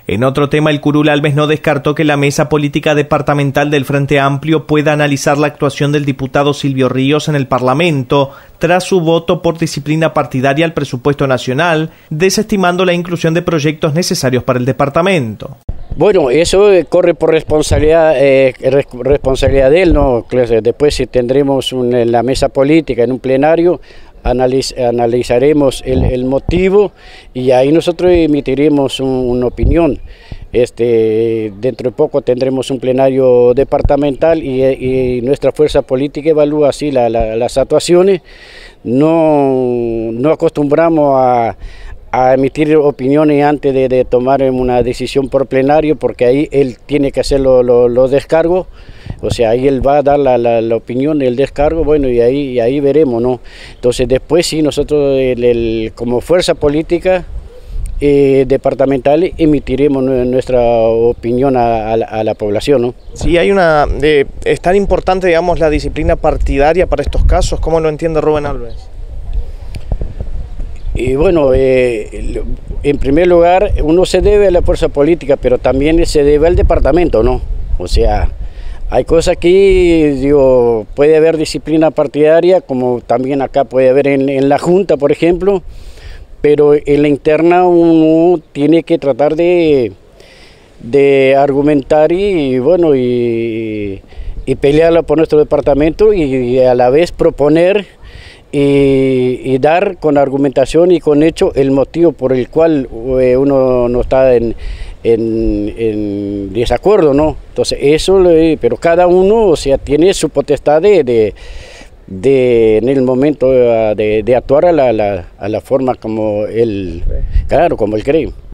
En otro tema, el curul Alves no descartó que la mesa política departamental del Frente Amplio pueda analizar la actuación del diputado Silvio Ríos en el Parlamento tras su voto por disciplina partidaria al presupuesto nacional, desestimando la inclusión de proyectos necesarios para el departamento. Bueno, eso corre por responsabilidad de él, ¿no? Después si tendremos en la mesa política, en un plenario, analizaremos el motivo y ahí nosotros emitiremos una opinión. Dentro de poco tendremos un plenario departamental y nuestra fuerza política evalúa así las actuaciones. No acostumbramos a emitir opiniones antes de tomar una decisión por plenario, porque ahí él tiene que hacer los descargos, o sea, ahí él va a dar la opinión del descargo, bueno, y ahí veremos, ¿no? Entonces después sí, nosotros como fuerza política departamental emitiremos nuestra opinión a la población, ¿no? Sí, es tan importante, digamos, la disciplina partidaria para estos casos. ¿Cómo lo entiende Rubén Alves? Y bueno, en primer lugar, uno se debe a la fuerza política, pero también se debe al departamento, ¿no? O sea, hay cosas aquí, digo, puede haber disciplina partidaria, como también acá puede haber en la Junta, por ejemplo, pero en la interna uno tiene que tratar de argumentar y bueno, y pelearla por nuestro departamento y a la vez proponer y dar con argumentación y con hecho el motivo por el cual uno no está en desacuerdo, ¿no? Entonces eso, pero cada uno, o sea, tiene su potestad en el momento de actuar a la forma como él, claro, como él cree.